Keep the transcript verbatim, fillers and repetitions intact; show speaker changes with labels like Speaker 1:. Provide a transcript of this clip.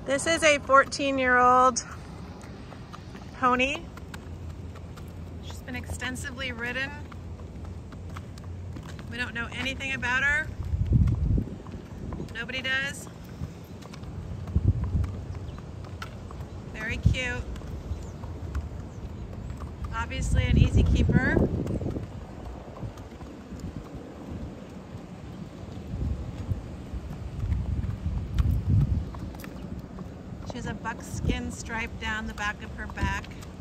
Speaker 1: This is a fourteen year old pony. She's been extensively ridden. We don't know anything about her. Nobody does. Very cute. Obviously an easy keeper. She has a buckskin stripe down the back of her back.